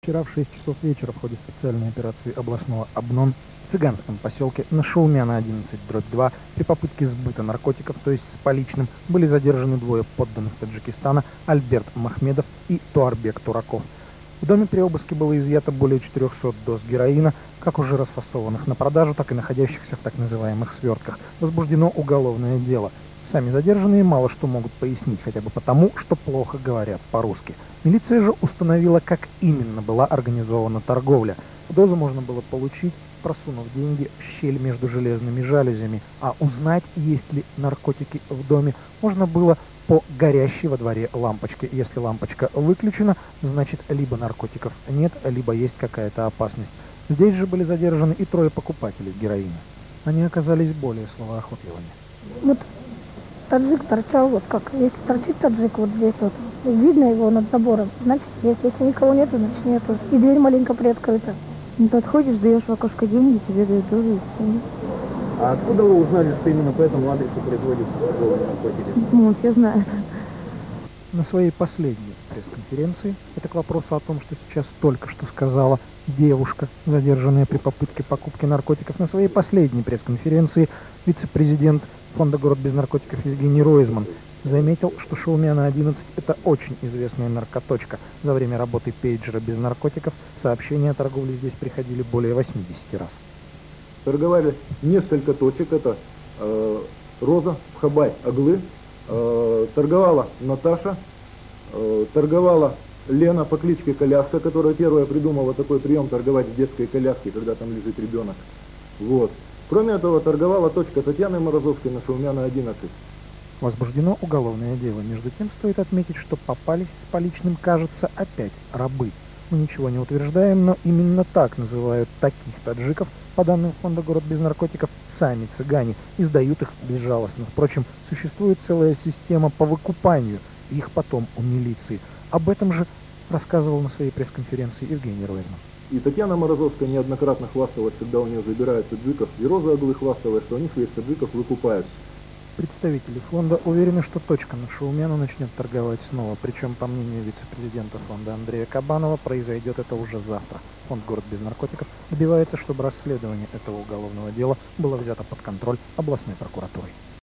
Вчера в 6 часов вечера в ходе специальной операции областного ОБНОН в цыганском поселке на Шаумяна 11/2 при попытке сбыта наркотиков, то есть с поличным, были задержаны двое подданных Таджикистана Альберт Махмедов и Туарбек Тураков. В доме при обыске было изъято более 400 доз героина, как уже расфасованных на продажу, так и находящихся в так называемых свертках. Возбуждено уголовное дело. Сами задержанные мало что могут пояснить, хотя бы потому, что плохо говорят по-русски. Милиция же установила, как именно была организована торговля. Дозу можно было получить, просунув деньги в щель между железными жалюзями, а узнать, есть ли наркотики в доме, можно было по горящей во дворе лампочке. Если лампочка выключена, значит либо наркотиков нет, либо есть какая-то опасность. Здесь же были задержаны и трое покупателей героина. Они оказались более словоохотливыми. Вот таджик торчал, вот как, если торчит таджик вот здесь вот, видно его над забором, значит есть, если никого нету, значит нету. И дверь маленько приоткрыта. Ну, подходишь, даешь в окошко деньги, тебе дают дозу и все. А откуда вы узнали, что именно по этому адресу производится торговля наркотиками? Ну, все знают. На своей последней пресс-конференции, это к вопросу о том, что сейчас только что сказала девушка, задержанная при попытке покупки наркотиков, на своей последней пресс-конференции вице-президент фонда «Город без наркотиков» Евгений Ройзман заметил, что Шаумяна 11 – это очень известная наркоточка. За время работы пейджера без наркотиков сообщения о торговле здесь приходили более 80 раз. Торговали несколько точек, это Роза, Пхабай, Аглы, торговала Наташа, торговала Лена по кличке Коляска, которая первая придумала такой прием торговать в детской коляске, когда там лежит ребенок. Вот. Кроме этого, торговала точка Татьяны Морозовской на Шаумяна 11. Возбуждено уголовное дело. Между тем, стоит отметить, что попались с поличным, кажется, опять рабы. Мы ничего не утверждаем, но именно так называют таких таджиков, по данным фонда «Город без наркотиков», сами цыгане, и сдают их безжалостно. Впрочем, существует целая система по выкупанию их потом у милиции. Об этом же рассказывал на своей пресс-конференции Евгений Ройзман. И Татьяна Морозовская неоднократно хвасталась, когда у нее забирают таджиков, и Роза Аглы хвасталась, что они своих таджиков выкупают. Представители фонда уверены, что точка на Шаумяна начнет торговать снова. Причем, по мнению вице-президента фонда Андрея Кабанова, произойдет это уже завтра. Фонд «Город без наркотиков» добивается, чтобы расследование этого уголовного дела было взято под контроль областной прокуратурой.